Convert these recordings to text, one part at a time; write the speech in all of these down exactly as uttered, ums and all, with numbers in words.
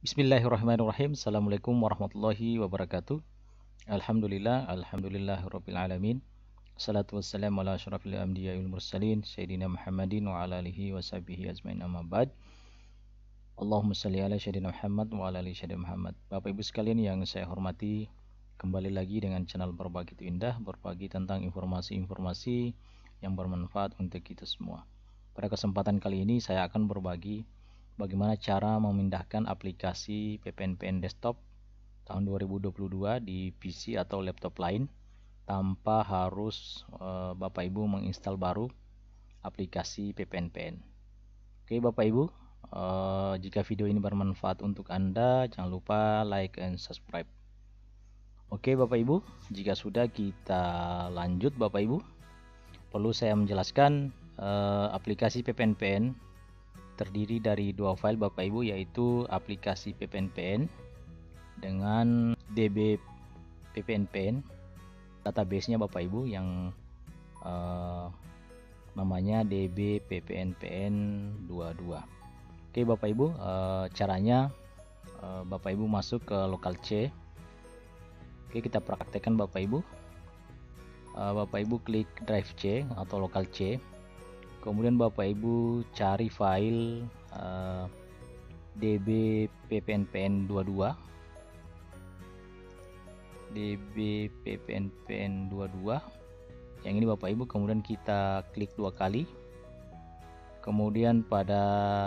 Bismillahirrahmanirrahim. Assalamualaikum warahmatullahi wabarakatuh. Alhamdulillah, alhamdulillahirabbil alamin. Assalatu wassalamu ala asyrafil anbiya'i wal mursalin sayyidina Muhammadin wa ala alihi washabihi ajmain amma ba'd. Allahumma shalli ala sayyidina Muhammad wa ala ali sayyidina Muhammad. Bapak Ibu sekalian yang saya hormati, kembali lagi dengan channel Berbagi Itu Indah, berbagi tentang informasi-informasi yang bermanfaat untuk kita semua. Pada kesempatan kali ini saya akan berbagi bagaimana cara memindahkan aplikasi P P N P N Desktop tahun dua ribu dua puluh dua di P C atau laptop lain tanpa harus e, Bapak Ibu menginstal baru aplikasi P P N P N. Oke Bapak Ibu, e, jika video ini bermanfaat untuk Anda, jangan lupa like and subscribe. Oke Bapak Ibu, jika sudah kita lanjut Bapak Ibu. Perlu saya menjelaskan e, aplikasi P P N P N terdiri dari dua file Bapak Ibu, yaitu aplikasi P P N P N dengan D B P P N P N, database-nya Bapak Ibu yang uh, namanya D B P P N P N dua puluh dua. Oke Bapak Ibu, uh, caranya uh, Bapak Ibu masuk ke local C. Oke, kita praktekkan Bapak Ibu. uh, Bapak Ibu klik drive C atau local C. Kemudian Bapak Ibu cari file uh, D B P P N P N dua puluh dua, D B P P N P N dua puluh dua yang ini Bapak Ibu. Kemudian kita klik dua kali, kemudian pada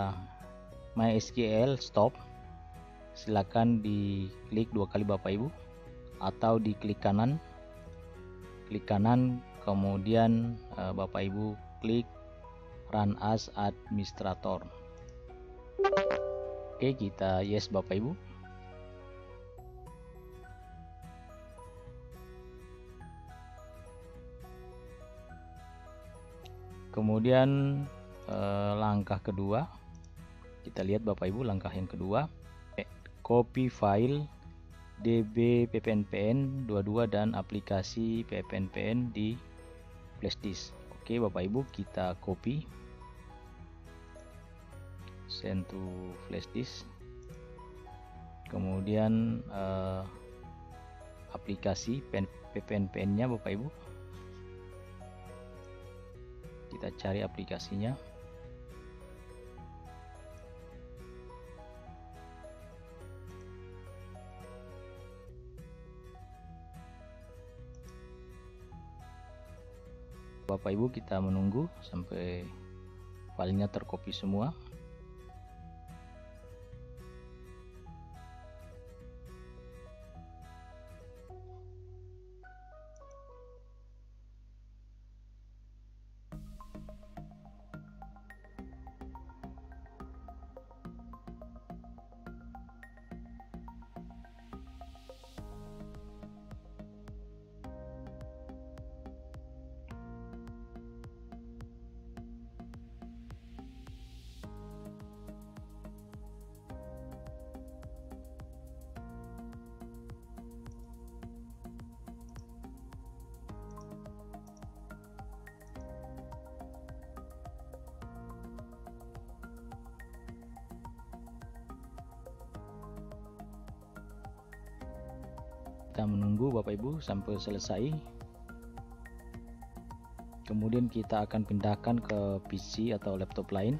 MySQL stop silakan diklik dua kali Bapak Ibu, atau diklik kanan, klik kanan, kemudian uh, Bapak Ibu klik Run as Administrator. Oke, kita yes Bapak Ibu. Kemudian eh, langkah kedua, kita lihat Bapak Ibu, langkah yang kedua, copy file D B P P N P N dua puluh dua dan aplikasi P P N P N di flash disk. Oke Bapak Ibu, kita copy, send to flash disk. Kemudian eh, aplikasi P P N P N-nya Bapak Ibu, kita cari aplikasinya. Bapak Ibu, kita menunggu sampai filenya tercopy semua. Kita menunggu Bapak Ibu sampai selesai. Kemudian kita akan pindahkan ke P C atau laptop lain.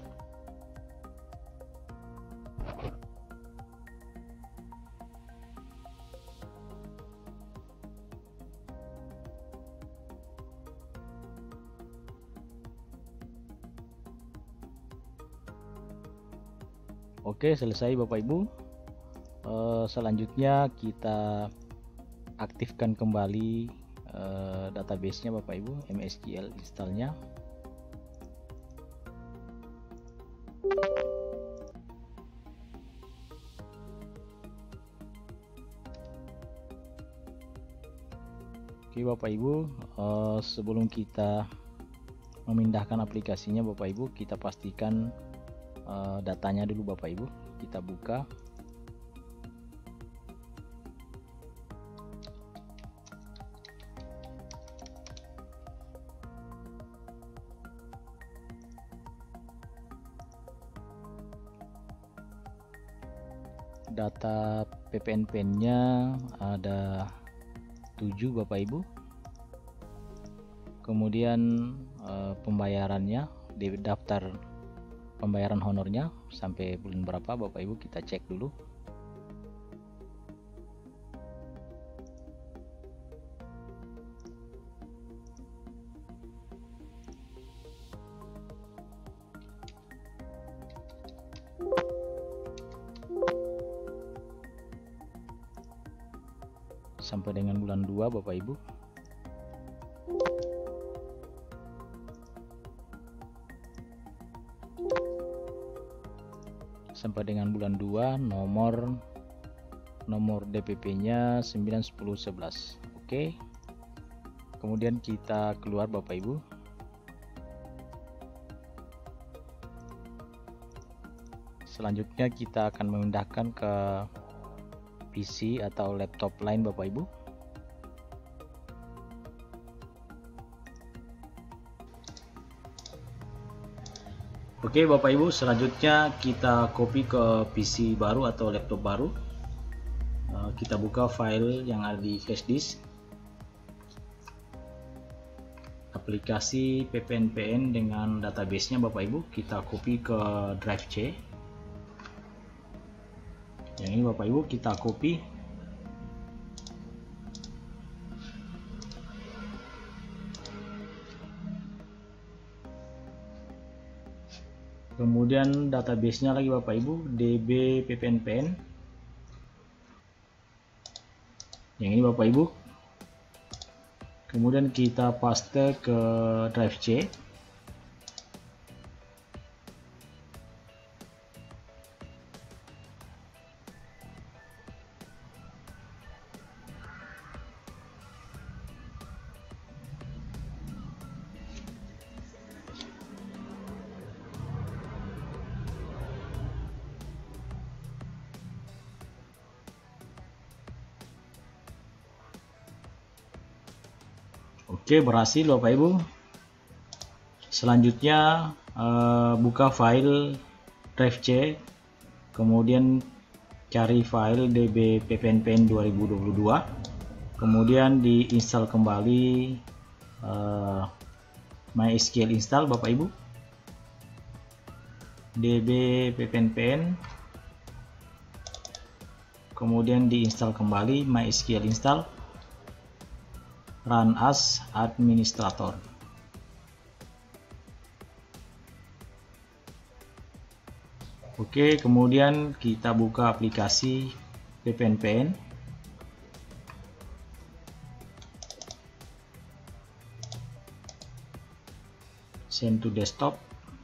Oke, selesai Bapak Ibu. Uh, selanjutnya kita aktifkan kembali uh, database-nya Bapak Ibu, M S Q L install-nya. Oke Bapak Ibu, uh, sebelum kita memindahkan aplikasinya Bapak Ibu, kita pastikan uh, datanya dulu Bapak Ibu. Kita buka. Data P P N P N-nya ada tujuh Bapak Ibu. Kemudian eh, pembayarannya di daftar pembayaran honornya sampai bulan berapa Bapak Ibu, kita cek dulu. Sampai dengan bulan dua Bapak Ibu. Sampai dengan bulan dua, nomor nomor D P P-nya sembilan, sepuluh, sebelas. Oke. Kemudian kita keluar Bapak Ibu. Selanjutnya kita akan memindahkan ke P C atau laptop lain Bapak Ibu. Oke Bapak Ibu, selanjutnya kita copy ke P C baru atau laptop baru. Kita buka file yang ada di flash disk. Aplikasi P P N P N dengan database-nya Bapak Ibu, kita copy ke drive C. Yang ini Bapak Ibu kita copy. Kemudian database-nya lagi Bapak Ibu, D B P P N P N. Yang ini Bapak Ibu. Kemudian kita paste ke drive C. Oke, berhasil Bapak Ibu. Selanjutnya eh, buka file drive C, kemudian cari file D B P P N P N dua ribu dua puluh dua, kemudian diinstal kembali eh, MySQL install Bapak Ibu, D B P P N P N, kemudian diinstal kembali MySQL install, run as administrator. Oke, kemudian kita buka aplikasi P P N P N. Send to desktop.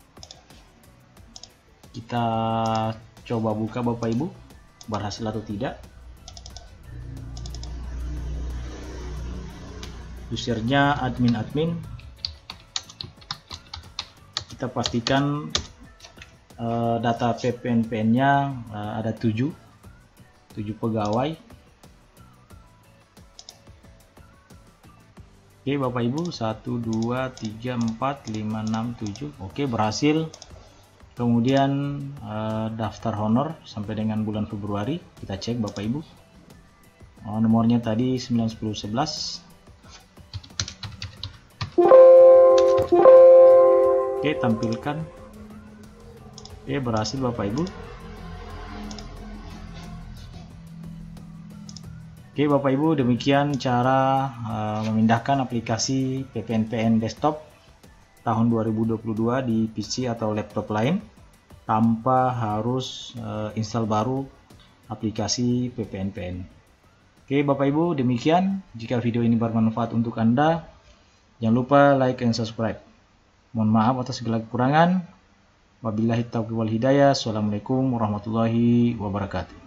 Kita coba buka Bapak Ibu, berhasil atau tidak. Usernya admin-admin. Kita pastikan uh, data P P N P N-nya uh, ada tujuh pegawai. Oke Bapak Ibu, satu, dua, tiga, empat, lima, enam, tujuh. Oke, berhasil. Kemudian uh, daftar honor sampai dengan bulan Februari. Kita cek Bapak Ibu. Oh, nomornya tadi sembilan, sepuluh, sebelas. Oke, tampilkan. Oke, berhasil Bapak Ibu. Oke Bapak Ibu, demikian cara uh, memindahkan aplikasi P P N P N desktop tahun dua ribu dua puluh dua di P C atau laptop lain tanpa harus uh, install baru aplikasi P P N P N. Oke Bapak Ibu, demikian. Jika video ini bermanfaat untuk Anda, jangan lupa like dan subscribe. Mohon maaf atas segala kekurangan. Wabillahi taufiq wal hidayah. Assalamualaikum warahmatullahi wabarakatuh.